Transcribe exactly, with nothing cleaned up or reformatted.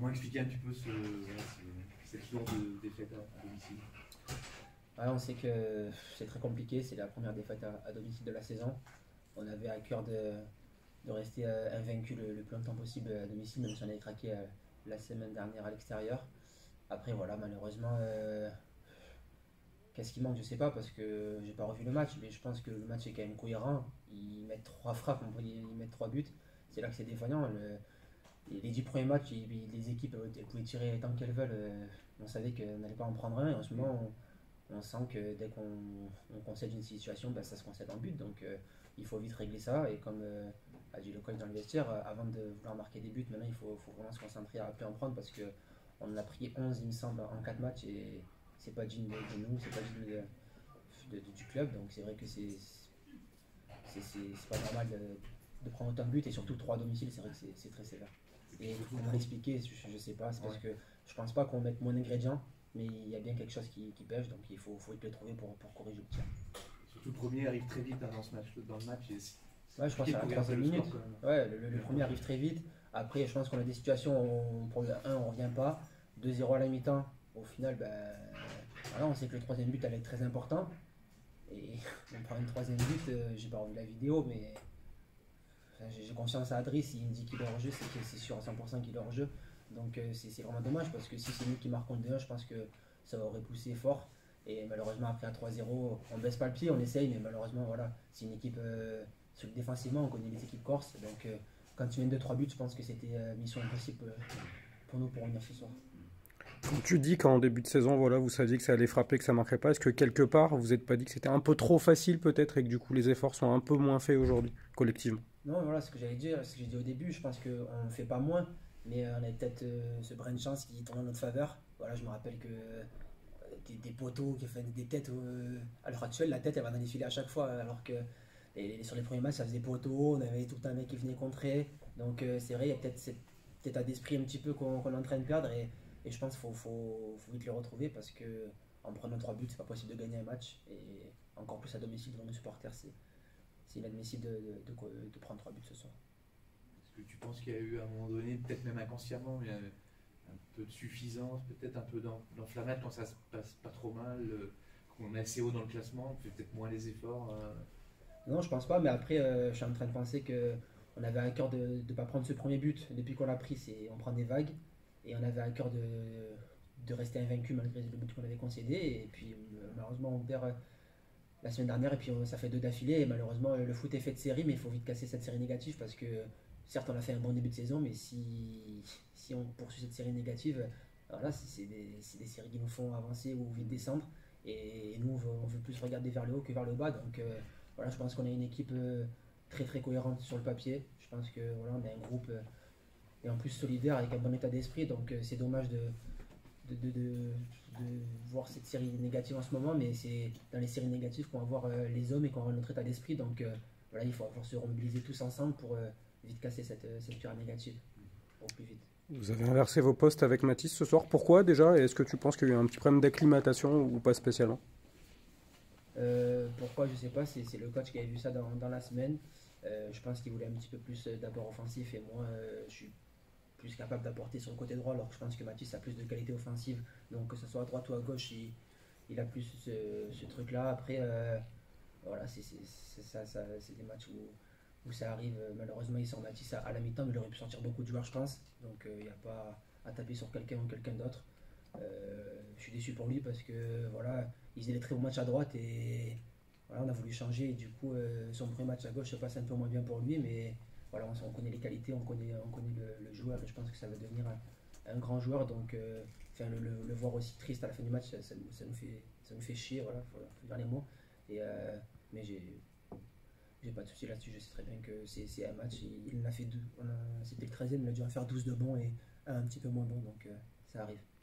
Comment expliquer un petit peu ce, voilà, ce- cette lourde défaite à, à domicile? Ouais, on sait que c'est très compliqué, c'est la première défaite à, à domicile de la saison. On avait à cœur de, de rester euh, invaincu le, le plus longtemps possible à domicile, même si on avait craqué euh, la semaine dernière à l'extérieur. Après, voilà, malheureusement, euh, qu'est-ce qui manque, je sais pas, parce que j'ai pas revu le match, mais je pense que le match est quand même cohérent. Ils mettent trois frappes, on peut y- ils mettent trois buts. C'est là que c'est défaillant. Le- les les dix premiers matchs, ils- ils- les équipes elles pouvaient tirer tant qu'elles veulent. euh, On savait qu'on n'allait pas en prendre un. Et en ce moment, on, on sent que dès qu'on on concède une situation, ben, ça se concède en but. Donc euh, il faut vite régler ça. Et comme euh, a dit le coach dans le vestiaire, euh, avant de vouloir marquer des buts, maintenant il faut, faut vraiment se concentrer à ne plus en prendre parce que on en a pris onze, il me semble, en quatre matchs. Et c'est pas digne de, de nous, c'est pas digne de, de- de- du club. Donc c'est vrai que c'est c'est- c'est- c'est pas normal de, de prendre autant de buts. Et surtout trois à domicile, c'est vrai que c'est c'est très sévère. Et puis Et surtout, comment l'expliquer, je, je sais pas, c'est parce ouais. que je pense pas qu'on mette moins d'ingrédients, mais il y a bien quelque chose qui, qui pêche, donc il faut, faut vite le trouver pour, pour corriger le tir. Surtout le premier arrive très vite hein, dans, ce match, dans le match et c'est Ouais, je pense compliqué à de la courir après troisième le minute. score quand même. Ouais, le, le- le premier arrive très vite. Après, je pense qu'on a des situations où on- pour le un, on revient pas. deux zéro à la mi-temps. Au final, ben, voilà, on sait que le troisième but allait être très important. Et on prend une troisième but, euh, j'ai pas revu la vidéo, mais enfin, j'ai j'ai confiance à Adri. S'il me dit qu'il est hors jeu, c'est que c'est sûr à cent pour cent qu'il est hors jeu. Donc euh, c'est c'est vraiment dommage parce que si c'est nous qui marquons le deux un, je pense que ça aurait poussé fort. Et malheureusement, après un trois zéro, on baisse pas le pied, on essaye, mais malheureusement, voilà, c'est une équipe euh, sur- défensivement, on connaît les équipes corses. Donc euh, quand tu viens de trois buts, je pense que c'était euh, mission impossible euh, pour nous pour revenir ce soir. Quand tu dis qu'en début de saison, voilà, vous saviez que ça allait frapper, que ça marquerait pas, est-ce que quelque part, vous n'êtes pas dit que c'était un peu trop facile peut-être et que du coup les efforts sont un peu moins faits aujourd'hui, collectivement? Non, voilà ce que j'allais dire, ce que j'ai dit au début. Je pense qu'on ne fait pas moins, mais on a peut-être euh, ce brin de chance qui tourne en notre faveur. Voilà, je me rappelle que euh, des, des poteaux qui font des têtes, euh, à l'heure actuelle, la tête elle va dans les filets à chaque fois, alors que les- les- sur les premiers matchs, ça faisait poteau, on avait tout le temps un mec qui venait contrer. Donc euh, c'est vrai, il y a peut-être cet état d'esprit un petit peu qu'on qu'on est en train de perdre, et, et je pense qu'il faut, faut, faut vite le retrouver parce que en prenant trois buts, c'est pas possible de gagner un match, et encore plus à domicile devant nos supporters, c'est c'est inadmissible de, de, de- de prendre trois buts ce soir. Est-ce que tu penses qu'il y a eu à un moment donné, peut-être même inconsciemment, mais euh, un peu de suffisance, peut-être un peu d'en- d'enflammate quand ça se passe pas trop mal, euh, qu'on est assez haut dans le classement, on fait peut-être moins les efforts. euh, Non, je pense pas, mais après, euh, je suis en train de penser que on avait à cœur de ne pas prendre ce premier but. Depuis qu'on l'a pris, c'est on prend des vagues, et on avait à cœur de, de rester invaincu malgré le but qu'on avait concédé. Et puis euh, malheureusement, on perd euh, la semaine dernière, et puis euh, ça fait deux d'affilée. Et malheureusement, euh, le foot est fait de série, mais il faut vite casser cette série négative parce que certes, on a fait un bon début de saison, mais si, si on poursuit cette série négative, euh, alors là, c'est c'est des, c'est des séries qui nous font avancer ou vite descendre. Et nous, on veut, on veut plus regarder vers le haut que vers le bas. Donc euh, voilà, je pense qu'on a une équipe euh, très très cohérente sur le papier. Je pense que voilà, on a un groupe euh, et en plus solidaire avec un bon état d'esprit. Donc euh, c'est dommage de, de, de, de- de voir cette série négative en ce moment, mais c'est dans les séries négatives qu'on va voir euh, les hommes et qu'on va voir notre état d'esprit. Donc euh, voilà, il faut, faut se remobiliser tous ensemble pour euh, vite casser cette, euh, cette spirale négative au plus vite. Vous avez inversé vos postes avec Mathis ce soir. Pourquoi déjà? Et est-ce que tu penses qu'il y a eu un petit problème d'acclimatation ou pas spécialement? Euh, pourquoi, je sais pas, c'est c'est le coach qui avait vu ça dans, dans la semaine. Euh, je pense qu'il voulait un petit peu plus euh, d'apport offensif, et moi euh, je suis plus capable d'apporter sur le côté droit, alors que je pense que Mathis a plus de qualité offensive. Donc que ce soit à droite ou à gauche, il, il a plus ce, ce truc-là. Après, euh, voilà, c'est c'est- c'est ça, ça- c'est des matchs où, où ça arrive. Malheureusement, il sort Mathis à, à la mi-temps, mais il aurait pu sortir beaucoup de joueurs, je pense. Donc il n'y a pas à taper sur quelqu'un ou quelqu'un d'autre. Euh, je suis déçu pour lui parce que voilà, il faisait des très bons matchs à droite, et voilà, on a voulu changer. Et du coup, euh, son premier match à gauche se passe un peu moins bien pour lui, mais voilà, on, on connaît les qualités, on connaît, on connaît le, le joueur, et je pense que ça va devenir un, un grand joueur. Donc, euh, enfin, le, le, le voir aussi triste à la fin du match, ça, ça nous, ça nous fait, ça nous fait chier, voilà, faut, faut dire les mots. Et, euh, mais j'ai, j'ai pas de souci là-dessus, je sais très bien que c'est, c'est un match, il, il en a fait deux. On a- C'était le treizième, il a dû en faire douze de bons et un un petit peu moins bon, donc euh, ça arrive.